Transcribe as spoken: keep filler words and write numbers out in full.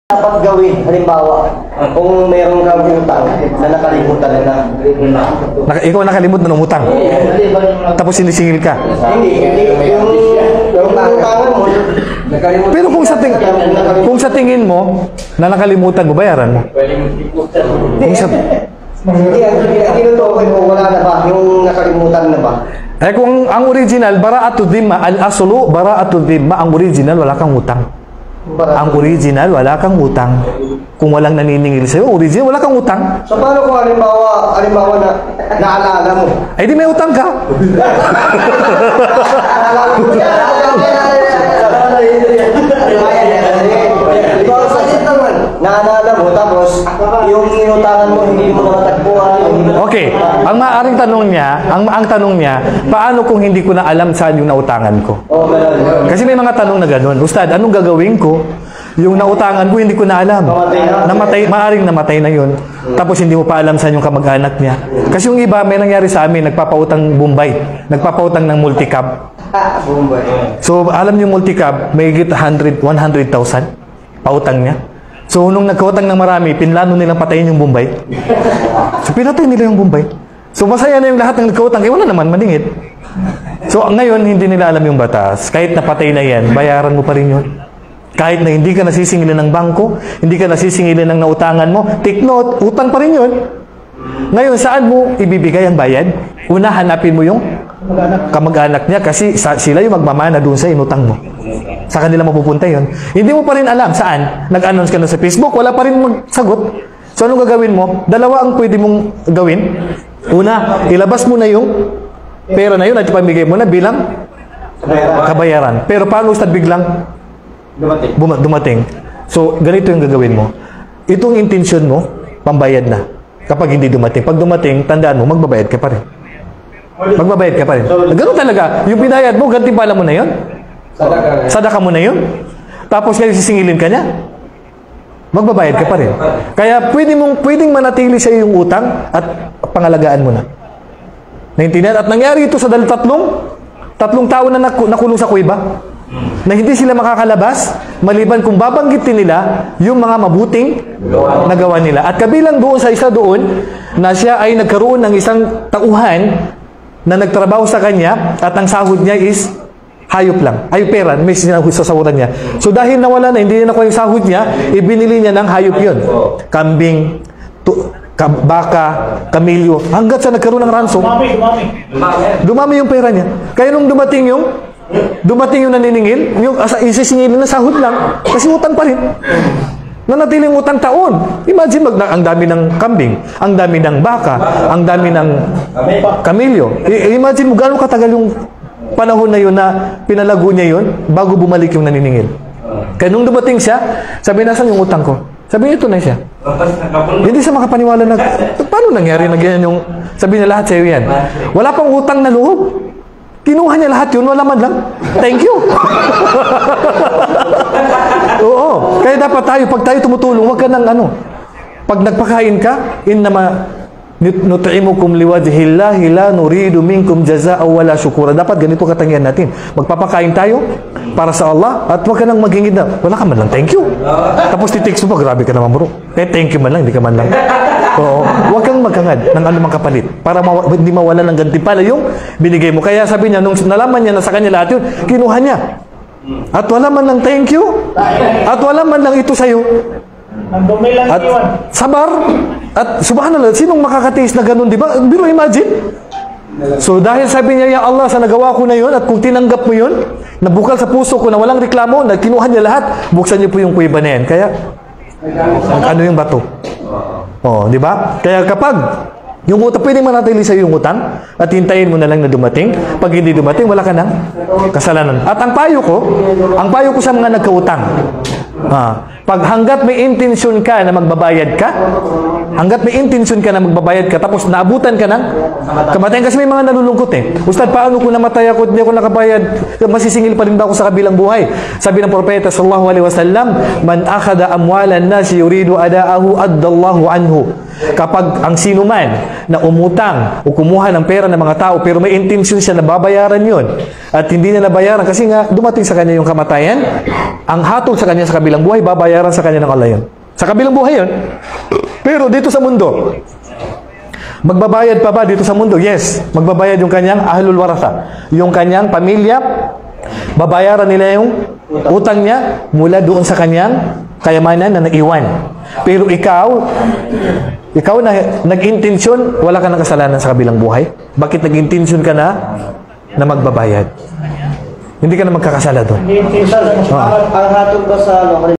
Dapat gawin, halimbawa, kung mayroong kang utang na nakalimutan na Naka, ikaw nakalimutan ng umutang. Tapos sinisingil ka. Hindi, hindi. Yung, yung utangan mo, Pero kung sa, ting kung sa tingin mo, na nakalimutan mo, bayaran mo. Kung sa, hindi, ang tinutukoy mo, wala na ba? Yung nakalimutan na ba? eh kung ang original, bara'atul dhimma, al-aslu, bara'atul dhimma, ang original, wala kang utang. Ang original, wala kang utang. Kung walang naniningil sa'yo, original, wala kang utang. So, paano kung halimbawa, halimbawa na naalala mo? Ay, di may utang ka. Naalala mo yan. Naalala mo, tapos yung inutangan mo, hindi mo nakatagpuan. Okay, ang maaring tanong niya, ang, ang tanong niya, paano kung hindi ko na alam saan yung nautangan ko? Oo, ganun. Kasi may mga tanong na gano'n. Ustad, anong gagawin ko? Yung nautangan ko, hindi ko na alam. Namatay, maaring namatay na yun. Tapos hindi mo pa alam saan yung kamag-anak niya. Kasi yung iba, may nangyari sa amin, nagpapautang Bombay. Nagpapautang ng multicab. Ah, Bombay. So, alam niyo multicab, may higit one hundred thousand pautang niya. So, nung nagkautang ng marami, pinlano nilang patayin yung Bombay. So, pinatay nila yung Bombay. So, masaya na yung lahat ng nagkautang, kaya wala naman, maningit. So, ngayon, hindi nila alam yung batas. Kahit napatay na yan, bayaran mo pa rin yun. Kahit na hindi ka nasisingilin ng bangko, hindi ka nasisingilin ng nautangan mo, take note, utang pa rin yun. Ngayon, saan mo ibibigay ang bayad? Una, hanapin mo yung kamag-anak niya kasi sila yung magmamana doon sa inutang mo. Sa kanila mapupunta yun. Hindi mo pa rin alam saan. Nag-announce ka na sa Facebook, wala pa rin magsagot. So, anong gagawin mo? Dalawa ang pwede mong gawin. Una, ilabas mo na yung pera na yun at ipamigay mo na bilang kabayaran. Pero paano ustad biglang Dumating. Buma dumating? So, ganito yung gagawin mo. Itong intention mo, pambayad na. Kapag hindi dumating. Pag dumating, tandaan mo, magbabayad ka pa rin. Magbabayad ka pa rin. Ganun talaga. Yung binayad mo, gantimpala mo na yun. Sadaka. Sadaka mo na yun. Tapos ngayon sisingilin ka niya. Magbabayad ka pa rin. Kaya pwede mong, pwedeng manatili sa yung utang at pangalagaan mo na. Naintindihan? At nangyari ito sa dal tatlong, tatlong tao na nakulong sa kuweba. Na hindi sila makakalabas maliban kung babanggitin nila yung mga mabuting nagawa nila. At kabilang doon sa isa doon na siya ay nagkaroon ng isang tauhan na nagtrabaho sa kanya at ang sahod niya is hayop lang. Ay pera, may sinasasawaran niya. So dahil nawala na, hindi na nakuha yung sahod niya, ibinili niya ng hayop yun. Kambing, tu baka, kamilyo. Hanggat sa nagkaroon ng ransom, dumami, dumami. Dumami yung pera niya. Kaya nung dumating yung Dumating yung naniningil, yung isisingilin na sahod lang, kasi utang pa rin. Nanatiling utang taon. Imagine, mag, ang dami ng kambing, ang dami ng baka, ang dami ng kamilyo. I imagine mo gano'ng katagal yung panahon na yun na pinalago niya yun bago bumalik yung naniningil. Kaya nung dumating siya, sabi, nasan yung utang ko? Sabi, ito na siya. Hindi siya makapaniwala na, paano nangyari na ganyan yung, sabi niya, lahat sa'yo yan. Wala pang utang na loob. Kinuha niya lahat yun, wala man lang. Thank you. Oo. Kaya dapat tayo, pag tayo tumutulong, wag ka ng ano. Pag nagpakain ka, innama nut'imukum liwajhillahi la nuridu minkum jazaa'an wala syukura. Dapat ganito katangian natin. Magpapakain tayo para sa Allah at wag ka nang maghingid na, wala ka man lang, thank you. Tapos titext mo pa, grabe ka naman bro. Eh, thank you man lang, hindi ka man lang. Oo. Huwag kang magkangad ng anumang kapalit para maw hindi mawala ng gantimpala yung binigay mo. Kaya sabi niya, nung nalaman niya na sa kanya lahat yun, kinuha niya. At wala man lang thank you. At wala man lang ito sa'yo. At sabar. At subhanallah, sinong makakatiis na ganun, di ba? Biro imagine. So dahil sabi niya, ya Allah, sa nagawa ko na yun, at kung tinanggap mo yun, nabukal sa puso ko na walang reklamo, na kinuha niya lahat, buksan niyo po yung kuweba na yan. Kaya, ano yung bato? Oh, di ba? Kaya kapag yung utang, pwede manatili sa yung utang at hintayin mo na lang na dumating. Pag hindi dumating, wala ka ng kasalanan. At ang payo ko, ang payo ko sa mga nagkautang, ah, pag hanggat may intensyon ka na magbabayad ka, hanggat may intensyon ka na magbabayad ka, tapos naabutan ka ng kamatayan, kasi may mga nalulungkot eh. Ustad, paano kung namatay ako, hindi ako nakabayad, masisingil pa rin ba ako sa kabilang buhay? Sabi ng propeta sallallahu alaihi wasallam, man akhada amwalan nasi yuridu adaahu addallahu anhu. Kapag ang sino man na umutang o kumuha ng pera ng mga tao pero may intensyon siya na babayaran yun at hindi niya nabayaran kasi nga dumating sa kanya yung kamatayan, ang hatol sa kanya sa kabilang buhay, babayaran sa kanya ng Allah yun. Sa kabilang buhay yun. Pero dito sa mundo, magbabayad pa ba dito sa mundo? Yes. Magbabayad yung kanyang ahlul waratha. Yung kanyang pamilya, babayaran nila yung utang niya mula doon sa kanyang kayamanan na naiwan. Pero ikaw, ikaw na nag-intensyon, wala ka ng kasalanan sa kabilang buhay. Bakit nag-intensyon ka na na magbabayad? Hindi ka na magkakasala doon. Ang hatol ba sa ano,